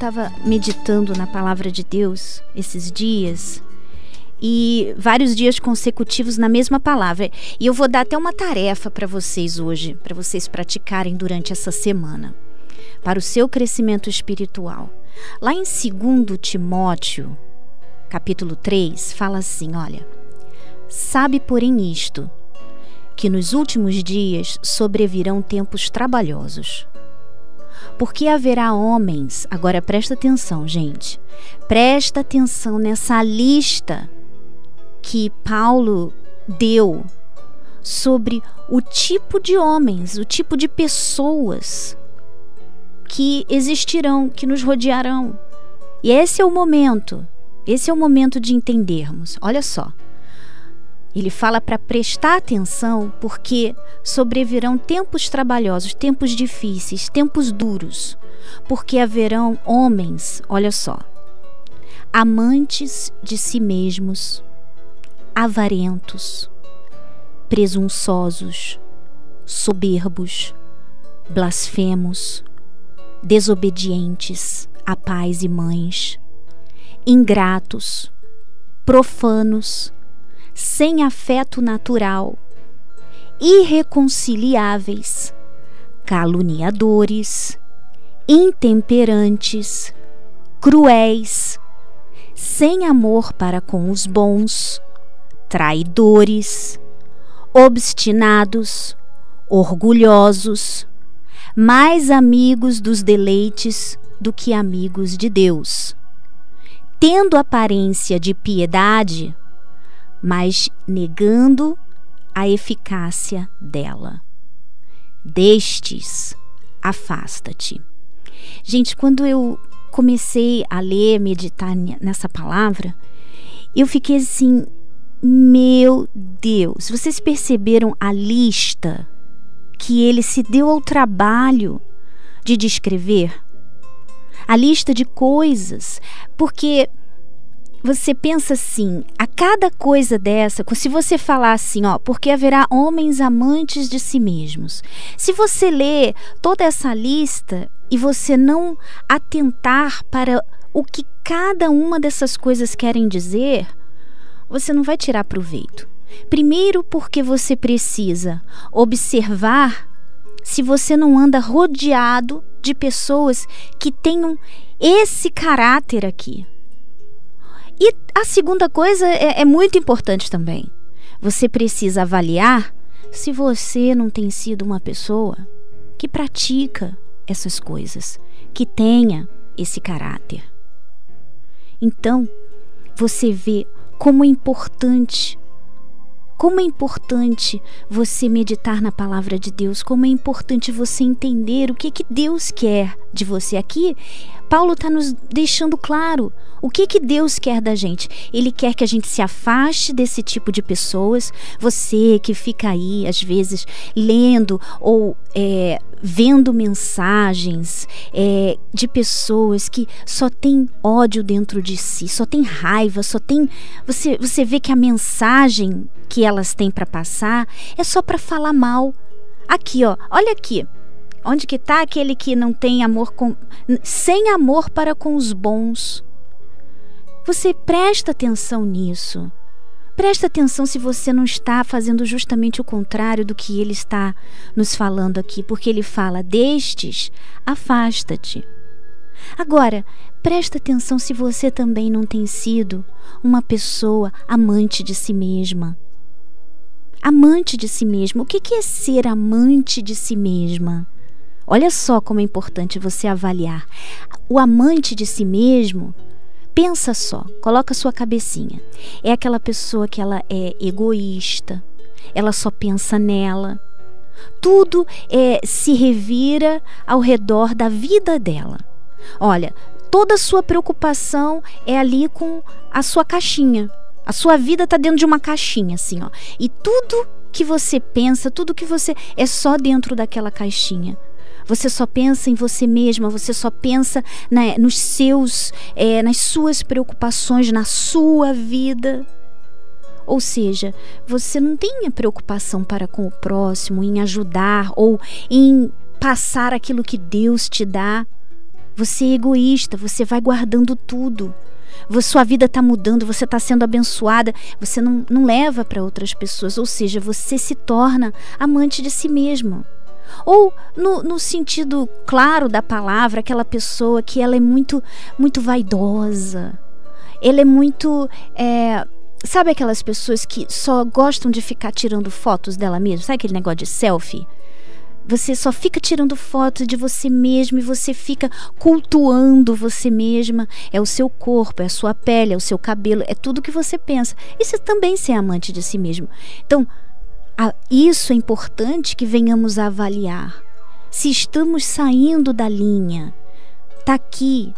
estava meditando na palavra de Deus esses dias, e vários dias consecutivos na mesma palavra. E eu vou dar até uma tarefa para vocês hoje, para vocês praticarem durante essa semana, para o seu crescimento espiritual. Lá em 2 Timóteo, capítulo 3, fala assim, olha: sabe, porém, isto, que nos últimos dias sobrevirão tempos trabalhosos. Porque haverá homens, agora presta atenção, gente, presta atenção nessa lista que Paulo deu sobre o tipo de homens, o tipo de pessoas que existirão, que nos rodearão. E esse é o momento de entendermos. Olha só, ele fala para prestar atenção, porque sobrevirão tempos trabalhosos, tempos difíceis, tempos duros, porque haverão homens, olha só, amantes de si mesmos, avarentos, presunçosos, soberbos, blasfemos, desobedientes a pais e mães, ingratos, profanos, sem afeto natural, irreconciliáveis, caluniadores, intemperantes, cruéis, sem amor para com os bons, traidores, obstinados, orgulhosos, mais amigos dos deleites do que amigos de Deus, tendo aparência de piedade, mas negando a eficácia dela. Destes, afasta-te. Gente, quando eu comecei a ler, meditar nessa palavra, eu fiquei assim, meu Deus, vocês perceberam a lista que ele se deu ao trabalho de descrever? A lista de coisas, porque você pensa assim, a cada coisa dessa, se você falar assim, ó, porque haverá homens amantes de si mesmos. Se você ler toda essa lista e você não atentar para o que cada uma dessas coisas querem dizer, você não vai tirar proveito. Primeiro, porque você precisa observar se você não anda rodeado de pessoas que tenham esse caráter aqui. E a segunda coisa é muito importante também. Você precisa avaliar se você não tem sido uma pessoa que pratica essas coisas, que tenha esse caráter. Então, você vê como é importante você meditar na palavra de Deus, como é importante você entender o que Deus quer de você. Aqui, Paulo está nos deixando claro o que Deus quer da gente. Ele quer que a gente se afaste desse tipo de pessoas. Você que fica aí, às vezes, lendo ou vendo mensagens de pessoas que só tem ódio dentro de si, só tem raiva, só tem... Você vê que a mensagem que elas têm para passar é só para falar mal. Aqui, ó, olha aqui. Onde que está aquele que não tem amor sem amor para com os bons? Você presta atenção nisso. Presta atenção se você não está fazendo justamente o contrário do que ele está nos falando aqui, porque ele fala: destes, afasta-te. Agora, presta atenção se você também não tem sido uma pessoa amante de si mesma. Amante de si mesma. O que é ser amante de si mesma? Olha só como é importante você avaliar. O amante de si mesmo, pensa só, coloca a sua cabecinha. É aquela pessoa que ela é egoísta, ela só pensa nela. Tudo se revira ao redor da vida dela. Olha, toda a sua preocupação é ali com a sua caixinha. A sua vida está dentro de uma caixinha, assim, ó. E tudo que você pensa, tudo que você... é só dentro daquela caixinha. Você só pensa em você mesma, você só pensa nos nas suas preocupações, na sua vida. Ou seja, você não tem a preocupação para com o próximo, em ajudar ou em passar aquilo que Deus te dá. Você é egoísta, você vai guardando tudo. Sua vida está mudando, você está sendo abençoada, você não leva para outras pessoas, ou seja, você se torna amante de si mesmo. Ou no sentido claro da palavra, aquela pessoa que ela é muito, muito vaidosa, ela é muito... sabe aquelas pessoas que só gostam de ficar tirando fotos dela mesma? Sabe aquele negócio de selfie? Você só fica tirando fotos de você mesmo e você fica cultuando você mesma. É o seu corpo, é a sua pele, é o seu cabelo, é tudo que você pensa. Isso é também ser amante de si mesmo. Então, isso é importante que venhamos a avaliar. Se estamos saindo da linha, está aqui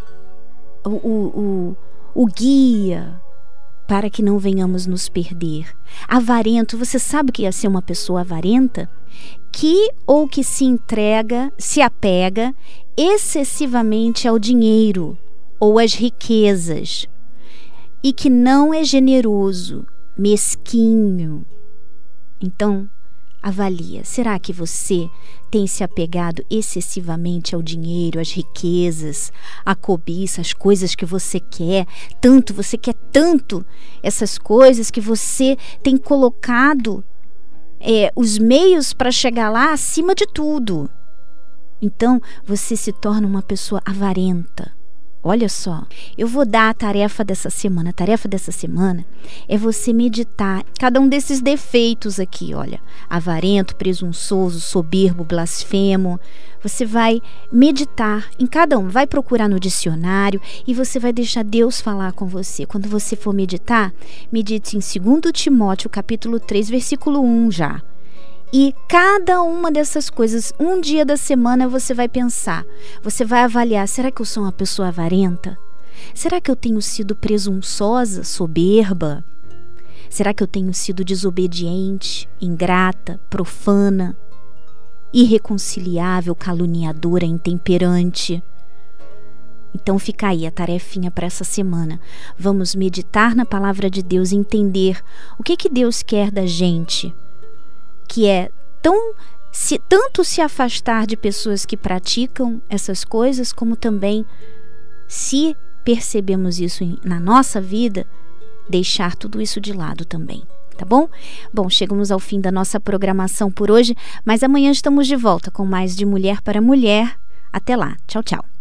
o guia para que não venhamos nos perder. Avarento, você sabe o que é ser uma pessoa avarenta? Que se entrega, se apega excessivamente ao dinheiro ou às riquezas e que não é generoso, mesquinho. Então, avalia, será que você tem se apegado excessivamente ao dinheiro, às riquezas, à cobiça, às coisas que você quer tanto essas coisas que você tem colocado os meios para chegar lá acima de tudo. Então, você se torna uma pessoa avarenta. Olha só, eu vou dar a tarefa dessa semana. A tarefa dessa semana é você meditar cada um desses defeitos aqui, olha. Avarento, presunçoso, soberbo, blasfemo. Você vai meditar em cada um, vai procurar no dicionário e você vai deixar Deus falar com você. Quando você for meditar, medite em 2 Timóteo, capítulo 3, versículo 1 já. E cada uma dessas coisas, um dia da semana você vai pensar, você vai avaliar, será que eu sou uma pessoa avarenta? Será que eu tenho sido presunçosa, soberba? Será que eu tenho sido desobediente, ingrata, profana, irreconciliável, caluniadora, intemperante? Então fica aí a tarefinha para essa semana. Vamos meditar na palavra de Deus e entender o que Deus quer da gente, que é tanto se afastar de pessoas que praticam essas coisas, como também, se percebemos isso na nossa vida, deixar tudo isso de lado também, tá bom? Bom, chegamos ao fim da nossa programação por hoje, mas amanhã estamos de volta com mais de Mulher para Mulher. Até lá, tchau, tchau.